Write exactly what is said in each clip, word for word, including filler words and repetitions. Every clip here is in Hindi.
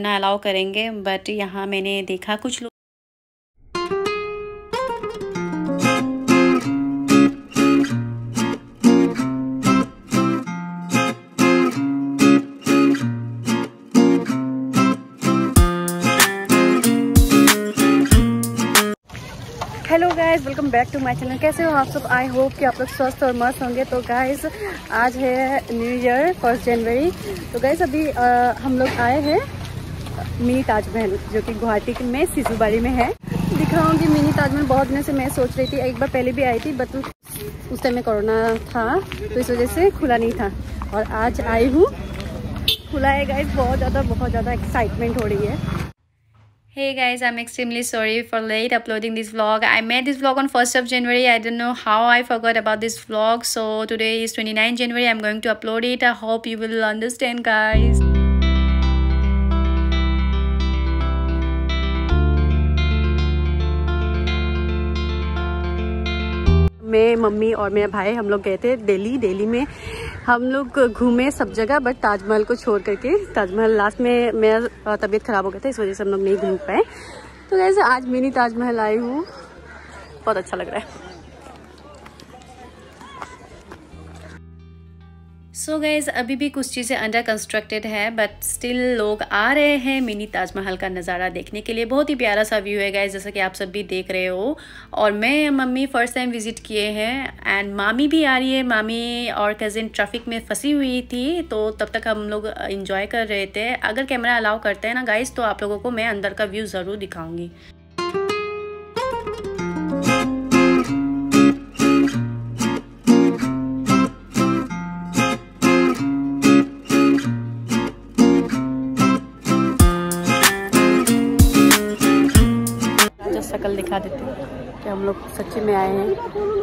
ना अलाउ करेंगे, बट यहाँ मैंने देखा कुछ लोग hello guys, welcome back to my channel. कैसे हो आप सब? आई होप कि आप लोग स्वस्थ और मस्त होंगे। तो गाइस आज है न्यू ईयर फर्स्ट जनवरी। तो गाइस अभी आ, हम लोग आए हैं मिनी ताजमहल, जो कि गुवाहाटी में सिजुबाड़ी में है। दिखाऊंगी मिनी ताजमहल। बहुत दिनों से मैं सोच रही थी, एक बार पहले भी आई थी, बट उस टाइम में कोरोना था तो इस वजह से खुला नहीं था। और आज आई हूँ, खुला है गाइस। बहुत ज़्यादा बहुत ज़्यादा एक्साइटमेंट हो रही है। Hey guys, I'm extremely sorry for late uploading this vlog. I made this vlog on first of January. I don't know how I forgot about this vlog. So today is twenty-ninth January. I'm going to upload it. I hope you will understand guys. मैं, मम्मी और मेरा भाई हम लोग गए थे दिल्ली। दिल्ली में हम लोग घूमे सब जगह, बट ताजमहल को छोड़ करके। ताजमहल लास्ट में मेरा तबीयत खराब हो गया था, इस वजह से हम लोग नहीं घूम पाए। तो जैसे आज मिनी ताजमहल आई हूँ, बहुत अच्छा लग रहा है। सो so गाइज अभी भी कुछ चीज़ें अंडर कंस्ट्रक्टेड है, बट स्टिल लोग आ रहे हैं मिनी ताजमहल का नज़ारा देखने के लिए। बहुत ही प्यारा सा व्यू है गाइज, जैसा कि आप सब भी देख रहे हो। और मैं मम्मी फर्स्ट टाइम विजिट किए हैं, एंड मामी भी आ रही है। मामी और कज़िन ट्रैफिक में फंसी हुई थी, तो तब तक हम लोग इंजॉय कर रहे थे। अगर कैमरा अलाउ करते हैं ना गाइज, तो आप लोगों को मैं अंदर का व्यू ज़रूर दिखाऊँगी। शकल दिखा देते हैं कि हम लोग सच्ची में आए हैं।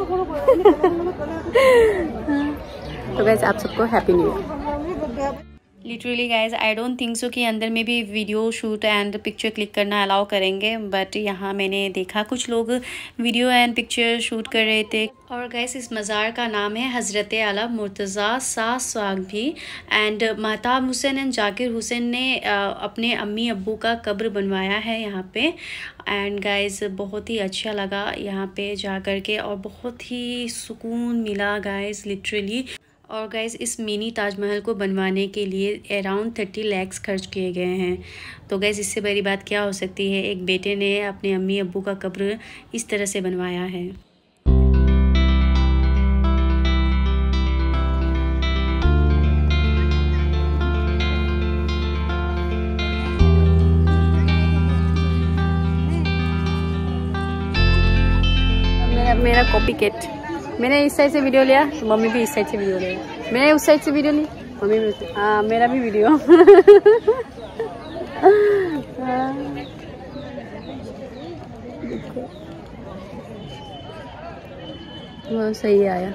तो गाइस आप सबको happy new year. Literally guys I don't think so कि अंदर में भी video shoot and picture click करना अलाउ करेंगे, बट यहाँ मैंने देखा कुछ लोग वीडियो एंड पिक्चर शूट कर रहे थे। और गाइस इस मज़ार का नाम है हज़रत आला मुर्तज़ा शाह स्वागभी। एंड महताब हुसैन एंड जाकिर हुसैन ने अपने अम्मी अब्बू का कब्र बनवाया है यहाँ पे। एंड गाइस बहुत ही अच्छा लगा यहाँ पे जा कर के, और बहुत ही सुकून मिला गाइस लिटरली। और गाइस इस मिनी ताजमहल को बनवाने के लिए अराउंड थर्टी लैक्स खर्च किए गए हैं। तो गाइस इससे बड़ी बात क्या हो सकती है। एक बेटे ने अपने अम्मी अब्बू का कब्र इस तरह से बनवाया है। मेरा मेरा कॉपी कैट। मैंने इस साइड से वीडियो लिया तो मम्मी भी इस साइड से वीडियो ले। मैंने उस साइड से वीडियो ली, मम्मी भी। हाँ मेरा भी वीडियो। वो सही आया।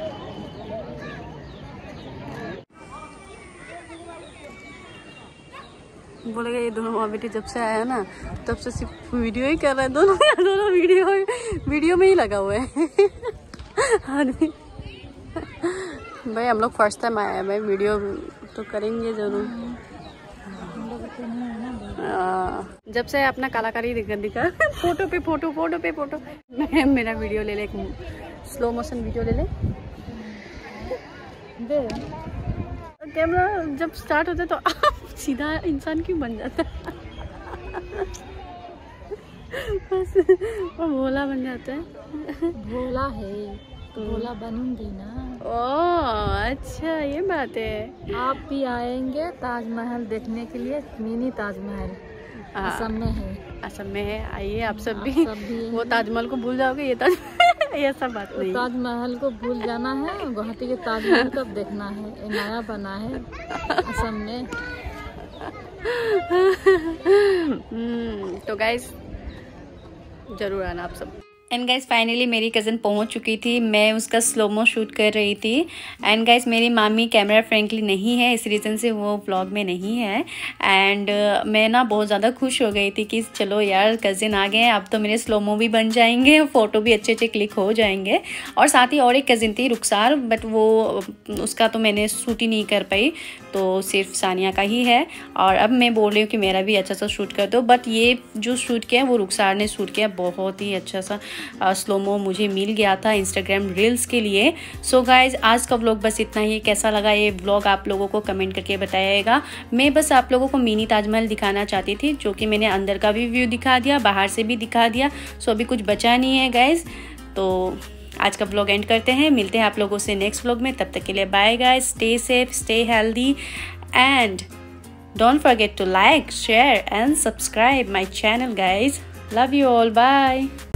बोलेगा ये दोनों माँ बेटी जब से आया ना, तब से सिर्फ वीडियो ही कर रहा है। दोनों दोनों वीडियो वीडियो में ही लगा हुआ है। भाई हम लोग फर्स्ट टाइम आए हैं भाई, वीडियो तो करेंगे जरूर। जब से अपना कलाकारी दिखा दिखा फोटो पे फोटो फोटो पे फोटो। मैं मेरा वीडियो ले ले, स्लो मोशन वीडियो ले ले। कैमरा जब स्टार्ट होता है तो आप सीधा इंसान क्यों बन जाता है? बस वो भोला बन जाता है। भोला है तो भोला बनूंगी ना। ओह अच्छा ये बात है। आप भी आएंगे ताजमहल देखने के लिए। मिनी ताजमहल असम में है। असम में है, आइए आप सब भी। सब भी वो ताजमहल को भूल जाओगे, ये ताज ये सब बात नहीं। ताजमहल को भूल जाना है। गुवाहाटी के ताजमहल कब देखना है? ये नया बना है असम में। तो गाइस जरूर आना आप सब। एंड गाइस फाइनली मेरी कज़न पहुंच चुकी थी। मैं उसका स्लोमो शूट कर रही थी। एंड गाइस मेरी मामी कैमरा फ्रेंकली नहीं है, इस रीज़न से वो व्लॉग में नहीं है। एंड uh, मैं ना बहुत ज़्यादा खुश हो गई थी कि चलो यार कज़न आ गए हैं, अब तो मेरे स्लोमो भी बन जाएंगे, फ़ोटो भी अच्छे अच्छे क्लिक हो जाएंगे। और साथ ही और एक कज़न थी रुखसार, बट वो उसका तो मैंने शूट ही नहीं कर पाई, तो सिर्फ सानिया का ही है। और अब मैं बोल रही हूँ कि मेरा भी अच्छा सा शूट कर दो, बट ये जो शूट किया वो रुखसार ने शूट किया, बहुत ही अच्छा सा स्लोमो मुझे मिल गया था इंस्टाग्राम रील्स के लिए। सो so गाइज आज का व्लॉग बस इतना ही। कैसा लगा ये व्लॉग आप लोगों को कमेंट करके बताइएगा। मैं बस आप लोगों को मिनी ताजमहल दिखाना चाहती थी, जो कि मैंने अंदर का भी व्यू दिखा दिया, बाहर से भी दिखा दिया। सो so अभी कुछ बचा नहीं है गाइज, तो आज का व्लॉग एंड करते हैं। मिलते हैं आप लोगों से नेक्स्ट व्लॉग में, तब तक के लिए bye guys, stay safe, stay healthy and don't forget to like, share and subscribe my channel guys. Love you all, bye.